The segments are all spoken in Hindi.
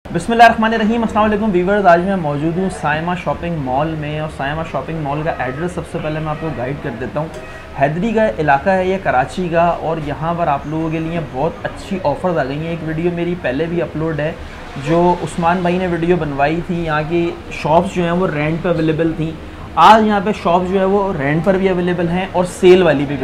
बिस्मिल्लाहिर्रहमानिर्रहीम, अस्सलाम वालेकुम वीवर्स। आज मैं मौजूद हूँ सायमा शॉपिंग मॉल में और सायमा शॉपिंग मॉल का एड्रेस सबसे पहले मैं आपको गाइड कर देता हूँ। हैदरी का इलाका है ये, कराची का, और यहाँ पर आप लोगों के लिए बहुत अच्छी ऑफ़र्स आ गई हैं। एक वीडियो मेरी पहले भी अपलोड है जो उस्मान भाई ने वीडियो बनवाई थी। यहाँ की शॉप्स जो हैं वो रेंट पर अवेलेबल थी। आज यहाँ पे शॉप जो है वो रेंट पर भी अवेलेबल हैं और सेल वाली भी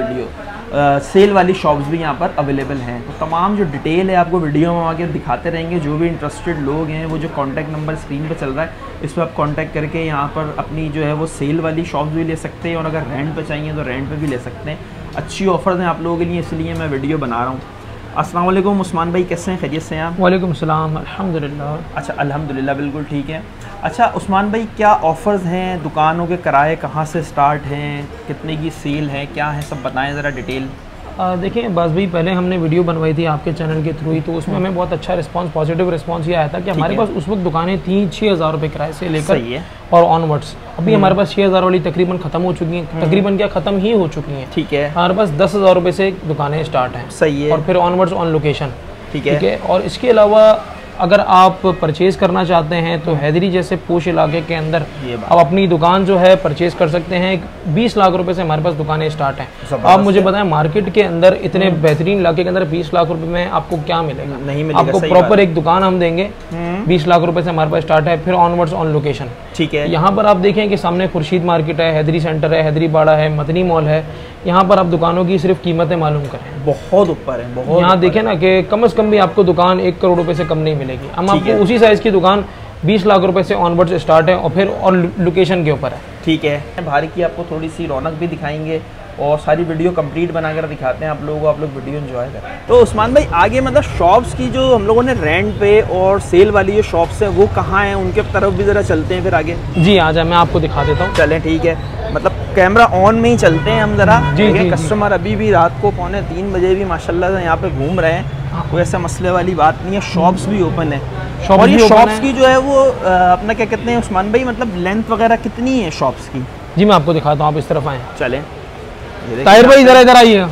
सेल वाली शॉप्स भी यहाँ पर अवेलेबल हैं। तो तमाम जो डिटेल है आपको वीडियो में आके दिखाते रहेंगे। जो भी इंटरेस्टेड लोग हैं वो जो कॉन्टैक्ट नंबर स्क्रीन पे चल रहा है इस पर आप कॉन्टैक्ट करके यहाँ पर अपनी जो है वो सेल वाली शॉप्स भी ले सकते हैं और अगर रेंट पे चाहिए तो रेंट पे भी ले सकते हैं। अच्छी ऑफ़र्स हैं आप लोगों के लिए, इसलिए मैं वीडियो बना रहा हूँ। अस्सलाम वालेकुम उस्मान भाई, कैसे हैं? खैरियत से हैं आप? वालेकुम सलाम, अल्हम्दुलिल्लाह। अच्छा, अल्हम्दुलिल्लाह बिल्कुल ठीक है। अच्छा उस्मान भाई, क्या ऑफ़र्स हैं? दुकानों के किराए कहाँ से स्टार्ट हैं? कितने की सेल है? क्या है, सब बताएं ज़रा डिटेल। देखिए बास भाई, पहले हमने वीडियो बनवाई थी आपके चैनल के थ्रू ही, तो उसमें हमें बहुत अच्छा रिस्पांस, पॉजिटिव रिस्पांस ये आया था कि हमारे पास उस वक्त दुकानें थी 6,000 रुपये किराए से लेकर और ऑनवर्ड्स। अभी हमारे पास 6,000 वाली तकरीबन ख़त्म हो चुकी हैं, तकरीबन क्या ख़त्म ही हो चुकी हैं। ठीक है। हमारे पास 10,000 रुपये से दुकानें स्टार्ट हैं। सही है। और फिर ऑनवर्ड्स ऑन लोकेशन। ठीक है। और इसके अलावा अगर आप परचेज़ करना चाहते हैं तो हैदरी जैसे पोश इलाके के अंदर आप अपनी दुकान जो है परचेज़ कर सकते हैं। 20 लाख रुपए से हमारे पास दुकानें स्टार्ट हैं। आप मुझे बताएं, मार्केट के अंदर इतने बेहतरीन इलाके के अंदर 20 लाख रुपए में आपको क्या मिलेगा? नहीं मिलेगा। आपको प्रॉपर एक दुकान हम देंगे। 20 लाख रुपए से हमारे पास स्टार्ट है, फिर ऑनवर्ड्स ऑन लोकेशन। ठीक है। यहाँ पर आप देखें कि सामने खुर्शीद मार्केट है, हैदरी सेंटर है, हैदरी बाड़ा है, मदनी मॉल है। यहाँ पर आप दुकानों की सिर्फ कीमतें मालूम करें, बहुत ऊपर है। बहुत यहाँ देखें ना कि कम से कम भी आपको दुकान 1 करोड़ रुपए से कम नहीं मिलेगी। हम आपको उसी साइज़ की दुकान 20 लाख रुपए से ऑनवर्ड्स स्टार्ट है और फिर और लोकेशन के ऊपर है। ठीक है। बाहर की आपको थोड़ी सी रौनक भी दिखाएंगे और सारी वीडियो कंप्लीट बनाकर दिखाते हैं आप लोगों को, आप लोग वीडियो एंजॉय करें। तो उस्मान भाई, आगे मतलब शॉप्स की जो हम लोगों ने रेंट पे और सेल वाली जो शॉप्स हैं वो कहाँ हैं, उनके तरफ भी ज़रा चलते हैं फिर आगे। जी आ जाए, मैं आपको दिखा देता हूँ। चलें, ठीक है। मतलब कैमरा ऑन में ही चलते हैं हम ज़रा। जी। कस्टमर अभी भी रात को 2:45 बजे भी माशाल्लाह से यहाँ पे घूम रहे हैं। कोई ऐसा मसले वाली बात नहीं है। शॉप्स भी ओपन है और ये शॉप्स की जो है वो अपना क्या कहते हैं उस्मान भाई, मतलब लेंथ वगैरह कितनी है शॉप्स की? जी मैं आपको दिखाता हूँ, आप इस तरफ आएँ। चलें। ताहिर भाई ज़रा इधर आइए।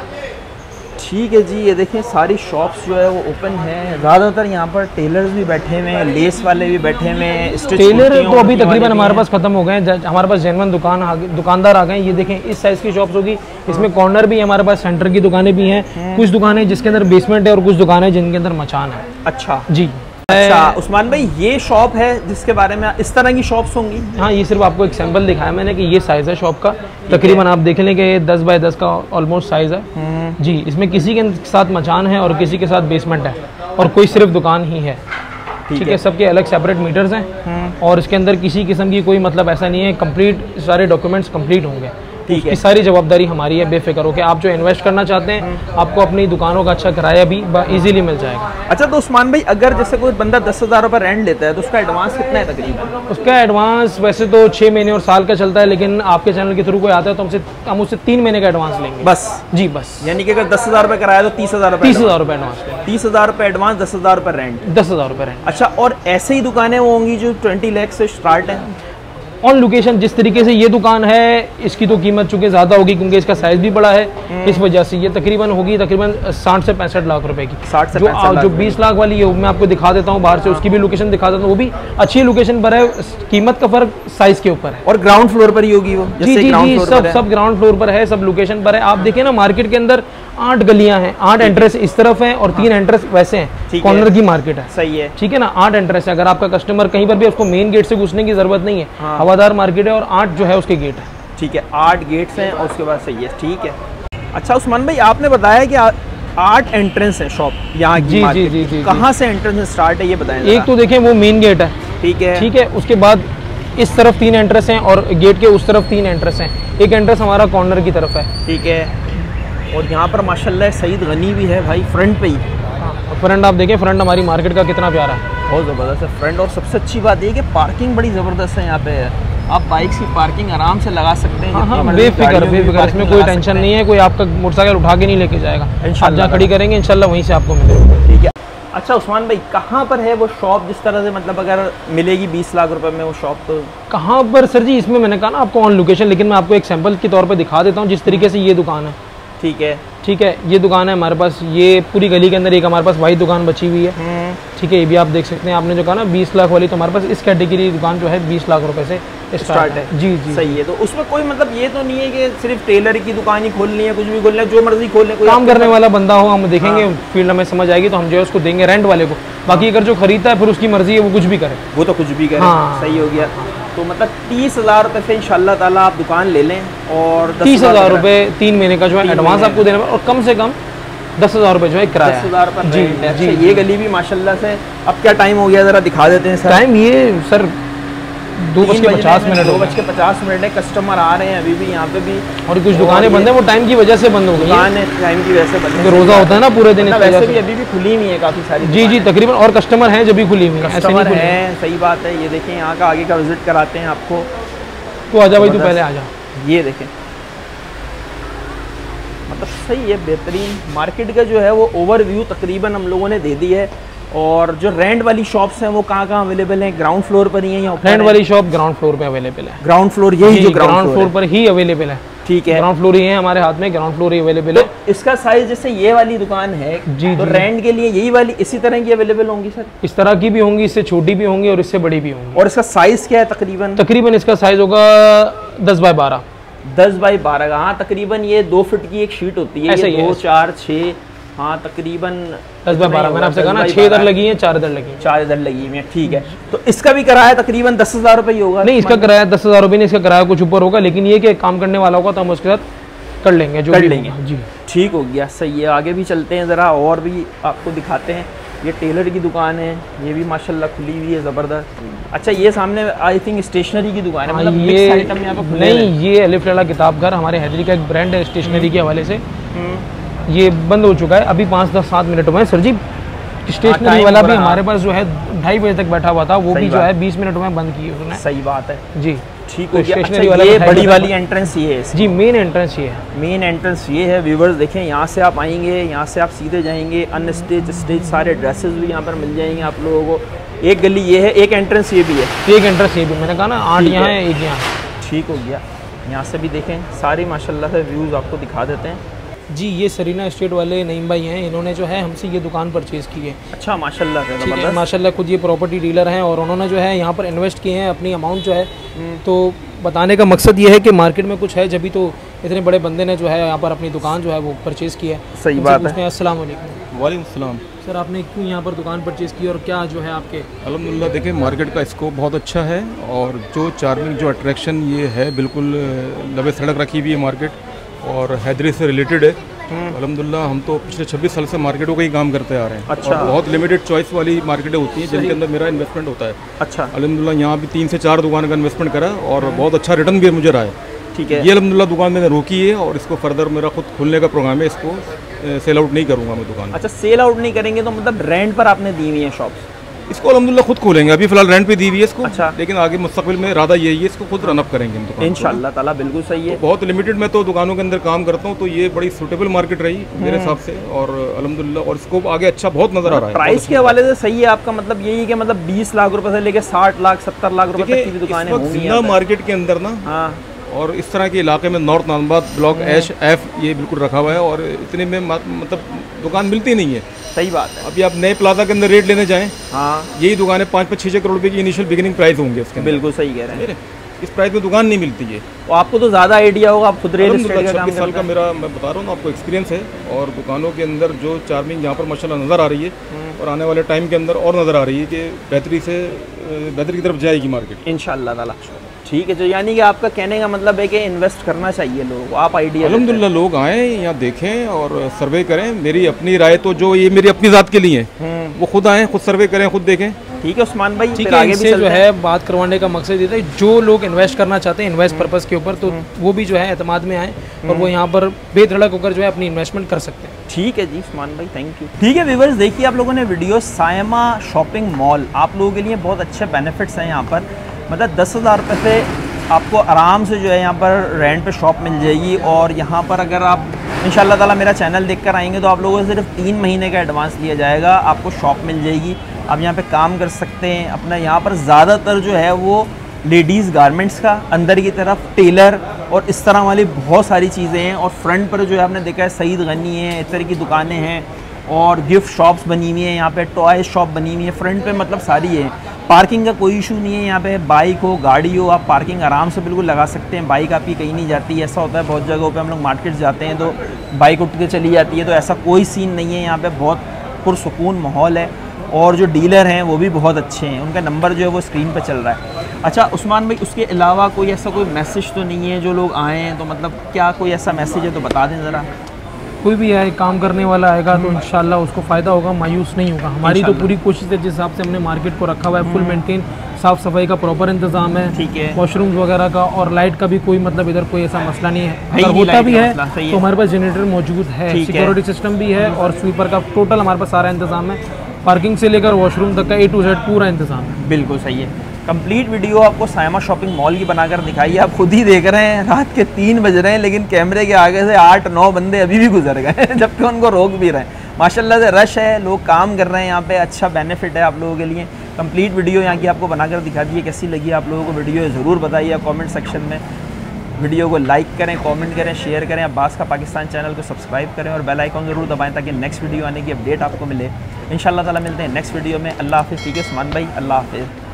ठीक है जी, ये देखें सारी शॉप्स जो है वो ओपन है। ज़्यादातर यहाँ पर टेलर्स भी बैठे हुए हैं, लेस वाले भी बैठे हुए हैं। टेलर तो अभी तकरीबन हमारे पास ख़त्म हो गए हैं। हमारे पास जेन्युइन दुकानदार आ गए हैं। ये देखें इस साइज़ की शॉप्स होगी। इसमें कॉर्नर भी है, हमारे पास सेंटर की दुकानें भी हैं। कुछ दुकानें जिसके अंदर बेसमेंट है और कुछ दुकानें जिनके अंदर मचान है। अच्छा जी। अच्छा उस्मान भाई, ये शॉप है जिसके बारे में इस तरह की शॉप्स होंगी? हाँ, ये सिर्फ आपको एक सैंपल दिखाया मैंने कि ये साइज़ है शॉप का। तकरीबन आप देख लें कि 10 बाय 10 का ऑलमोस्ट साइज़ है जी। इसमें किसी के साथ मचान है और किसी के साथ बेसमेंट है और कोई सिर्फ दुकान ही है। ठीक है। सबके अलग सेपरेट मीटर्स हैं और इसके अंदर किसी किस्म की कोई मतलब ऐसा नहीं है। कंप्लीट सारे डॉक्यूमेंट्स कंप्लीट होंगे। ठीक है। सारी जवाबदारी हमारी है, बेफिक्र हो कि आप जो इन्वेस्ट करना चाहते हैं आपको अपनी दुकानों का अच्छा किराया भी इजीली मिल जाएगा। अच्छा तो उस्मान भाई, अगर जैसे कोई बंदा 10,000 रुपये रेंट लेता है तो उसका एडवांस कितना है तकरीबन? उसका एडवांस वैसे तो 6 महीने और साल का चलता है, लेकिन आपके चैनल के थ्रू कोई आता है तो हम उससे 3 महीने का एडवांस लेंगे बस। जी बस। यानी कि अगर 10,000 रुपये कराया तो 30,000 रुपये। 30,000 रुपये एडवांस। 30,000 रुपये एडवांस, 10,000 रुपये रेंट। 10,000 रुपये रेंट। अच्छा, और ऐसे ही दुकानें वो होंगी जो 20 लाख से स्टार्ट है ऑन लोकेशन? जिस तरीके से ये दुकान है इसकी तो कीमत चूंकि ज़्यादा होगी क्योंकि इसका साइज़ भी बड़ा है। इस वजह से ये तकरीबन होगी 60 से 65 लाख रुपए की। 60 से 65 लाख। जो 20 लाख वाली है मैं आपको दिखा देता हूँ बाहर से, उसकी भी लोकेशन दिखा देता हूँ। वो भी अच्छी लोकेशन पर है, कीमत का फ़र्क साइज़ के ऊपर है। और ग्राउंड फ्लोर पर ही होगी वो? जी जी जी, सब ग्राउंड फ्लोर पर है, सब लोकेशन पर है। आप देखिए ना, मार्केट के अंदर 8 गलियां हैं, 8 एंट्रेंस इस तरफ हैं और 3 एंट्रेंस वैसे हैं। कॉर्नर की मार्केट है। सही है। ठीक है ना, 8 एंट्रेंस है। अगर आपका कस्टमर कहीं पर भी, उसको मेन गेट से घुसने की जरूरत नहीं है। हवादार मार्केट है और 8 जो है उसके गेट है। ठीक है, 8 गेट्स हैं और उसके बाद सही है। ठीक है। अच्छा उस्मान भाई, आपने बताया कि 8 एंट्रेंस है शॉप यहाँ की। जी जी जी। कहाँ से एंट्रेंस स्टार्ट है ये बताएं। एक तो देखें वो मेन गेट है। ठीक है। ठीक है। उसके बाद इस तरफ 3 एंट्रेंस हैं और गेट के उस तरफ 3 एंट्रेंस हैं। एक एंट्रेंस हमारा कॉर्नर की तरफ है। ठीक है। और यहाँ पर माशाल्लाह सईद गनी भी है भाई, फ्रंट पे ही। फ्रंट आप देखें, फ्रंट हमारी मार्केट का कितना प्यारा है, बहुत ज़बरदस्त है फ्रंट। और सबसे अच्छी बात ये कि पार्किंग बड़ी ज़बरदस्त है यहाँ पे। आप बाइक्स की पार्किंग आराम से लगा सकते हैं। हाँ, बेफिक्र, इसमें कोई टेंशन नहीं है। कोई आपका मोटरसाइकिल उठा के नहीं लेके जाएगा। आप जहाँ खड़ी करेंगे इंशाल्लाह वहीं से आपको मिलेगा। ठीक है। अच्छा उस्मान भाई, कहाँ पर है वो शॉप? जिस तरह से मतलब अगर मिलेगी 20 लाख रुपए में वो शॉप, तो कहाँ पर सर जी? इसमें मैंने कहा ना आपको ऑन लोकेशन, लेकिन मैं आपको एक सैंपल के तौर पर दिखा देता हूँ जिस तरीके से ये दुकान है। ठीक है। ठीक है। ये दुकान है हमारे पास, ये पूरी गली के अंदर एक हमारे पास वाइट दुकान बची हुई है, ठीक है। ये भी आप देख सकते हैं, आपने जो कहा ना 20 लाख वाली, तो हमारे पास इस कैटेगरी की दुकान जो है 20 लाख रुपए से स्टार्ट है। जी जी सही है। तो उसमें कोई मतलब ये तो नहीं है कि सिर्फ टेलर की दुकान ही खोलनी है, कुछ भी खोलना है, जो मर्जी खोलने, कोई काम करने वाला बंदा हो, हम देखेंगे फील्ड में समझ आएगी तो हम जो है उसको देंगे रेंट वाले को। बाकी अगर जो खरीदता है फिर उसकी मर्जी है, वो कुछ भी करे, वो तो कुछ भी करे। सही हो गया। तो मतलब 30,000 रुपये से इंशाल्लाह ताला आप दुकान ले लें, और 30,000 रुपये 3 महीने का जो है एडवांस आपको देना, और कम से कम 10,000 रुपये जो है किराया। 10,000 पर जी, जी। ये गली भी माशाल्लाह से, अब क्या टाइम हो गया ज़रा दिखा देते हैं सर। टाइम ये सर 2:50 मिनट, 2:50 है। कस्टमर आ रहे हैं अभी भी यहाँ पे भी, और कुछ दुकानें बंद है, वो टाइम की वजह से बंद हो गई है। टाइम की वजह से बंद है, रोजा होता है ना पूरे दिन, वैसे भी अभी भी खुली हुई है काफ़ी सारी। जी जी तकरीबन, और कस्टमर हैं जब भी खुली हुई कस्टमर हैं। सही बात है। ये देखें यहाँ का आगे का विजिट कराते हैं आपको। तो आजा भाई, तू पहले आजा। ये देखें मतलब सही है, बेहतरीन। मार्केट का जो है वो ओवरव्यू तकरीबन हम लोगों ने दे दी है। और जो रेंट वाली शॉप्स हैं वो कहाँ अवेलेबल हैं? ग्राउंड फ्लोर पर ही है या ऊपर? रेंट वाली शॉप ग्राउंड फ्लोर पे अवेलेबल है। ग्राउंड फ्लोर, यही जो ग्राउंड फ्लोर पर ही अवेलेबल है। ठीक है, ग्राउंड फ्लोर ही है हमारे हाथ में, ग्राउंड फ्लोर ही अवेलेबल है। तो इसका साइज जैसे ये वाली दुकान है जी, तो रेंट के लिए यही वाली इसी तरह की अवेलेबल होंगी सर? इस तरह की भी होंगी, इससे छोटी भी होंगी और इससे बड़ी भी होंगी। और इसका साइज क्या है तकरीबन? तकरीबन इसका साइज होगा 10x12। 10x12 का, हाँ तकरीबन ये 2 फीट की एक शीट होती है। ऐसे 2, 4, 6, हाँ तकरीबन 10x12। मैंने आपसे कहा ना 6 इधर लगी है, 4 इधर लगी है। 4 इधर लगी हुई है। ठीक है, तो इसका भी किराया तकरीबन 10,000 रुपये होगा? नहीं, इसका किराया 10,000 रुपये नहीं, इसका किराया कुछ ऊपर होगा, लेकिन ये कि काम करने वाला होगा तो हम उसके साथ कर लेंगे, जो कर लेंगे जी। ठीक हो गया, सही है। आगे भी चलते हैं ज़रा, और भी आपको दिखाते हैं। ये टेलर की दुकान है, ये भी माशाल्लाह खुली हुई है, ज़बरदस्त। अच्छा, ये सामने आई थिंक स्टेशनरी की दुकान है, मतलब ये आइटम यहाँ पे नहीं, ये अलिफ लैला किताब घर हमारे हैदरी का एक ब्रांड है स्टेशनरी के हवाले से। ये बंद हो चुका है अभी 5-7 मिनट हुए सर जी। स्टेशनरी वाला भी हमारे पास जो है 2:30 बजे तक बैठा हुआ था, वो भी जो है 20 मिनट में बंद की उसने। सही बात है जी। ठीक है। स्टेशनरी वाला ये बड़ी वाली एंट्रेंस ये है जी, मेन एंट्रेंस ये है। मेन एंट्रेंस ये है। व्यूवर्स देखें, यहाँ से आप आएंगे, यहाँ से आप सीधे जाएंगे, अनस्टिच स्टिच सारे ड्रेसेस भी यहाँ पर मिल जाएंगे आप लोगों को। एक गली ये है, एक एंट्रेंस ये भी है। एक एंट्रेंस ये भी, मैंने कहा ना 8 यहाँ है, 1 यहाँ। ठीक हो गया। यहाँ से भी देखें, सारी माशाल्लाह से व्यूज़ आपको दिखा देते हैं जी। ये सरीना एस्टेट वाले नईम भाई हैं, इन्होंने जो है हमसे ये दुकान परचेज़ की है। अच्छा, माशाल्लाह से ठीक है, माशाल्लाह खुद ये प्रॉपर्टी डीलर हैं, और उन्होंने जो है यहाँ पर इन्वेस्ट किए हैं अपनी अमाउंट जो है। तो बताने का मकसद ये है कि मार्केट में कुछ है, जब भी तो इतने बड़े बंदे ने जो है यहाँ पर अपनी दुकान जो है वो परचेज़ की है। सही बात है। अस्सलाम वालेकुम। वालेकुम सलाम। सर, आपने क्यों यहाँ पर दुकान परचेज़ की और क्या जो है आपके? अल्हम्दुलिल्लाह, देखिए मार्केट का स्कोप बहुत अच्छा है, और जो चार्मिंग जो अट्रैक्शन ये है, बिल्कुल लबे सड़क रखी हुई है मार्केट, और हैदरी से रिलेटेड है। अल्हम्दुलिल्लाह, हम तो पिछले 26 साल से मार्केटों का ही काम करते आ रहे हैं। अच्छा। और बहुत लिमिटेड चॉइस वाली मार्केटें होती हैं जिनके अंदर मेरा इन्वेस्टमेंट होता है। अच्छा। अल्हम्दुलिल्लाह, यहाँ भी 3 से 4 दुकान का इन्वेस्टमेंट करा और बहुत अच्छा रिटर्न भी मुझे रहा है। ठीक है। ये अल्हम्दुलिल्लाह दुकान मैंने रोकी है, और इसको फर्दर मेरा खुद खुलने का प्रोग्राम है, इसको सेल आउट नहीं करूँगा मैं दुकान। अच्छा, सेल आउट नहीं करेंगे तो मतलब रेंट पर आपने दी हुई है शॉप्स? इसको अल्हम्दुलिल्लाह खुद खोलेंगे, अभी फिलहाल रेंट पे दी हुई है इसको। अच्छा। लेकिन आगे मुस्तकबिल में इरादा यही है, इसको खुद रन अप करेंगे हम इंशाअल्लाह ताला। बिल्कुल सही है। तो बहुत लिमिटेड मैं तो दुकानों के अंदर काम करता हूँ, तो ये बड़ी सूटेबल मार्केट रही मेरे हिसाब से, और अल्हम्दुलिल्लाह, और स्कोप आगे अच्छा बहुत नजर आ रहा है। प्राइस के हवाले से सही है आपका मतलब यही है कि मतलब 20 लाख रुपए से लेकर 60 लाख 70 लाख रुपए तक की भी दुकानें होंगी मार्केट के अंदर ना। हाँ। और इस तरह के इलाके में नॉर्थ नानबाद ब्लॉक H-F ये बिल्कुल रखा हुआ है, और इतने में मतलब दुकान मिलती नहीं है। सही बात है। अभी आप नए प्लाजा के अंदर रेट लेने जाएं, हाँ, यही दुकानें 5-6 करोड़ रुपए की इनिशियल बिगिनिंग प्राइस होंगे उसके। बिल्कुल सही कह रहे हैं। इस प्राइस में दुकान नहीं मिलती है। तो आपको तो ज़्यादा आइडिया होगा, आप खुद रियल एस्टेट का काम करते हैं। 26 साल का मेरा, मैं बता रहा हूँ आपको, एक्सपीरियंस है, और दुकानों के अंदर जो चार्मिंग यहाँ पर माशाल्लाह नज़र आ रही है, और आने वाले टाइम के अंदर और नज़र आ रही है कि बेहतरी की तरफ जाएगी मार्केट इंशाअल्लाह ताला। ठीक है, तो यानी कि आपका कहने का मतलब है कि इन्वेस्ट करना चाहिए लोगों को, आप आइडिया। अल्हम्दुलिल्लाह, लोग आएँ यहाँ देखें और सर्वे करें। मेरी अपनी राय तो जो ये मेरी अपनी ज़ात के लिए वो खुद आएँ, खुद सर्वे करें, खुद देखें। ठीक है उस्मान भाई, ठीक है। इनसे जो है बात करवाने का मकसद ये था, जो लोग इन्वेस्ट करना चाहते हैं इन्वेस्ट पर्पस के ऊपर, तो वो भी जो है एतमाद में आए और वो यहाँ पर बेधड़क होकर जो है अपनी इन्वेस्टमेंट कर सकते हैं। ठीक है जी उस्मान भाई, थैंक यू। ठीक है व्यूअर्स, देखिए आप लोगों ने वीडियो सायमा शॉपिंग मॉल, आप लोगों के लिए बहुत अच्छे बेनिफिट्स हैं यहाँ पर। मतलब 10,000 रुपये से आपको आराम से जो है यहाँ पर रेंट पे शॉप मिल जाएगी, और यहाँ पर अगर आप इंशाल्लाह ताला मेरा चैनल देखकर आएंगे तो आप लोगों से सिर्फ 3 महीने का एडवांस लिया जाएगा, आपको शॉप मिल जाएगी, आप यहाँ पे काम कर सकते हैं अपना। यहाँ पर ज़्यादातर जो है वो लेडीज़ गारमेंट्स का, अंदर की तरफ टेलर और इस तरह वाली बहुत सारी चीज़ें हैं। और फ्रंट पर जो है आपने देखा है सईद गनी है, इस तरह की दुकानें हैं और गिफ्ट शॉप्स बनी हुई हैं, यहाँ पे टॉय शॉप बनी हुई है फ्रंट पे, मतलब सारी है। पार्किंग का कोई इशू नहीं है यहाँ पे, बाइक हो गाड़ी हो आप पार्किंग आराम से बिल्कुल लगा सकते हैं। बाइक आपकी कहीं नहीं जाती, ऐसा होता है बहुत जगहों पे हम लोग मार्केट जाते हैं तो बाइक उठ के चली जाती है, तो ऐसा कोई सीन नहीं है यहाँ पे। बहुत पुरसुकून माहौल है और जो डीलर हैं वो भी बहुत अच्छे हैं, उनका नंबर जो है वो स्क्रीन पर चल रहा है। अच्छा उस्मान भाई, उसके अलावा कोई ऐसा कोई मैसेज तो नहीं है जो लोग आए हैं तो मतलब क्या कोई ऐसा मैसेज है तो बता दें ज़रा। कोई भी आए काम करने वाला आएगा तो इंशाल्लाह उसको फ़ायदा होगा, मायूस नहीं होगा। हमारी तो पूरी कोशिश है, जिस हिसाब से हमने मार्केट को रखा हुआ है फुल मेंटेन, साफ़ सफाई का प्रॉपर इंतजाम है, ठीक है, वॉशरूम्स वगैरह का, और लाइट का भी कोई मतलब इधर कोई ऐसा मसला नहीं है। अगर होता भी है तो हमारे पास जनरेटर मौजूद है, सिक्योरिटी सिस्टम भी है और स्वीपर का टोटल हमारे पास सारा इंतजाम है, पार्किंग से लेकर वॉशरूम तक का A to Z पूरा इंतजाम है। बिल्कुल सही है। कंप्लीट वीडियो आपको सायमा शॉपिंग मॉल की बनाकर दिखाई है, आप खुद ही देख रहे हैं रात के 3 बज रहे हैं लेकिन कैमरे के आगे से 8-9 बंदे अभी भी गुजर गए जबकि उनको रोक भी रहे हैं। माशाल्लाह से रश है, लोग काम कर रहे हैं यहाँ पे, अच्छा बेनिफिट है आप लोगों के लिए। कंप्लीट वीडियो यहाँ की आपको बनाकर दिखा दी है, कैसी लगी आप लोगों को वीडियो ज़रूर बताइए कॉमेंट सेक्शन में। वीडियो को लाइक करें, कमेंट करें, शेयर करें, अब्बास का पाकिस्तान चैनल को सब्सक्राइब करें और बेल आइकॉन ज़रूर दबाएं ताकि नेक्स्ट वीडियो आने की अपडेट आपको मिले। इंशाल्लाह ताला मिलते हैं नेक्स्ट वीडियो में। अल्लाह हाफ़िज़। ठीक है उस्मान भाई, अल्लाह हाफ़िज़।